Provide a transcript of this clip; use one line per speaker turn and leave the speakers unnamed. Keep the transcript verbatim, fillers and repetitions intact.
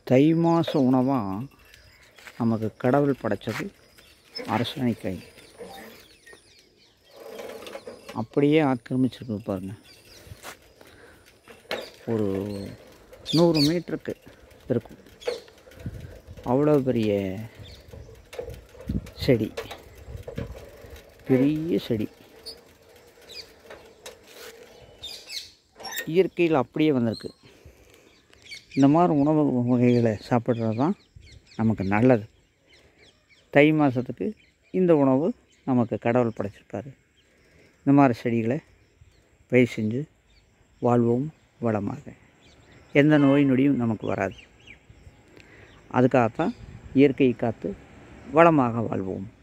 தை மாத உணவாக நமக்கு கடவுள் படைத்தது அரசாணிக்காய். அப்படியே ஆக்கிரமிச்சிருக்கு பாருங்கள். ஒரு நூறு மீட்டருக்கு இருக்கும். அவ்வளோ பெரிய செடி, பெரிய செடி. இயற்கையில் அப்படியே வந்திருக்கு. இந்த மாதிரி உணவு வகைகளை சாப்பிட்றது தான் நமக்கு நல்லது. தை மாதத்துக்கு இந்த உணவு நமக்கு கடவுள் படைச்சிருக்காரு. இந்த மாதிரி செடிகளை பயிர் செஞ்சு வாழ்வோம் வளமாக. எந்த நோய் நொடியும் நமக்கு வராது. அதுக்காகத்தான் இயற்கையை காத்து வளமாக வாழ்வோம்.